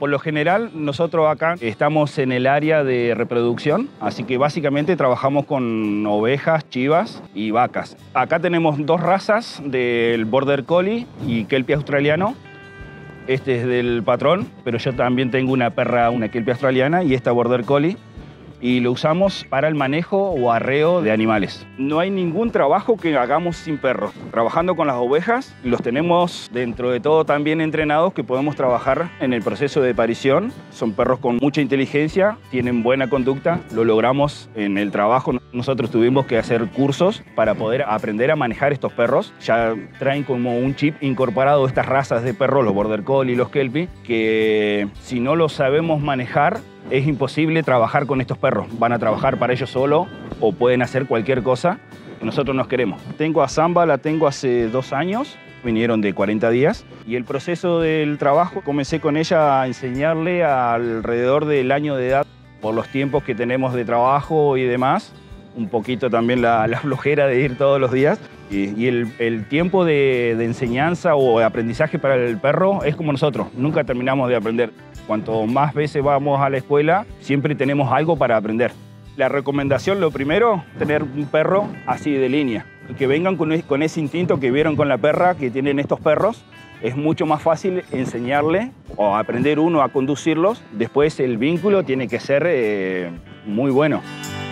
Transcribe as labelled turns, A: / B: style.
A: Por lo general, nosotros acá estamos en el área de reproducción, así que básicamente trabajamos con ovejas, chivas y vacas. Acá tenemos dos razas del Border Collie y Kelpie australiano. Este es del patrón, pero yo también tengo una perra, una Kelpie australiana y esta Border Collie. Y lo usamos para el manejo o arreo de animales. No hay ningún trabajo que hagamos sin perros. Trabajando con las ovejas, los tenemos dentro de todo tan bien entrenados que podemos trabajar en el proceso de parición. Son perros con mucha inteligencia, tienen buena conducta, lo logramos en el trabajo. Nosotros tuvimos que hacer cursos para poder aprender a manejar estos perros. Ya traen como un chip incorporado estas razas de perros, los Border Collie y los Kelpie, que si no los sabemos manejar, es imposible trabajar con estos perros. Van a trabajar para ellos solo o pueden hacer cualquier cosa que nosotros nos queremos. Tengo a Samba, la tengo hace 2 años, vinieron de 40 días. Y el proceso del trabajo, comencé con ella a enseñarle alrededor del año de edad, por los tiempos que tenemos de trabajo y demás. Un poquito también la flojera de ir todos los días. Y el tiempo de enseñanza o de aprendizaje para el perro es como nosotros, nunca terminamos de aprender. Cuanto más veces vamos a la escuela, siempre tenemos algo para aprender. La recomendación, lo primero, tener un perro así de línea. Y que vengan con ese instinto que vieron con la perra que tienen estos perros. Es mucho más fácil enseñarle o aprender uno a conducirlos. Después el vínculo tiene que ser muy bueno.